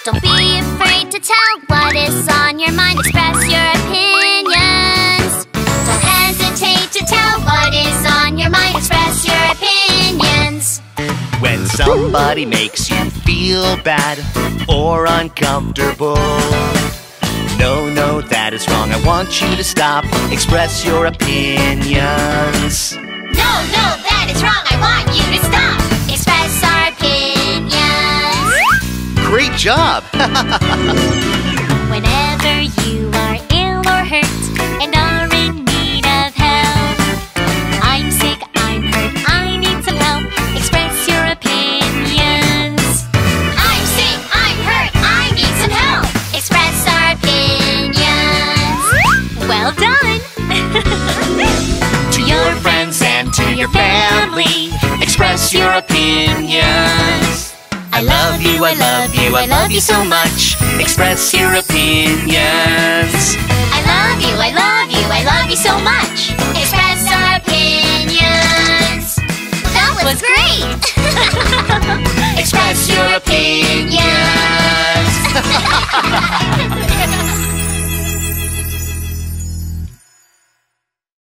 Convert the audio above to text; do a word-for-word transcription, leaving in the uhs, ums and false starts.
Don't be afraid to tell what is on your mind. Express your opinions. Don't hesitate to tell what is on your mind. Express your opinions. When somebody makes you feel bad or uncomfortable, no, no, that is wrong. I want you to stop. Express your opinions. No, no, that is wrong. I want you to stop. Express our opinions. Great job! Whenever you are ill or hurt and are in need of help, I'm sick, I'm hurt, I need some help. Express your opinions. I'm sick, I'm hurt, I need some help. Express our opinions. Well done! To your friends and to your family, express your opinions. I love you, I love you, I love you so much. Express your opinions. I love you, I love you, I love you so much. Express our opinions. That was great! Express your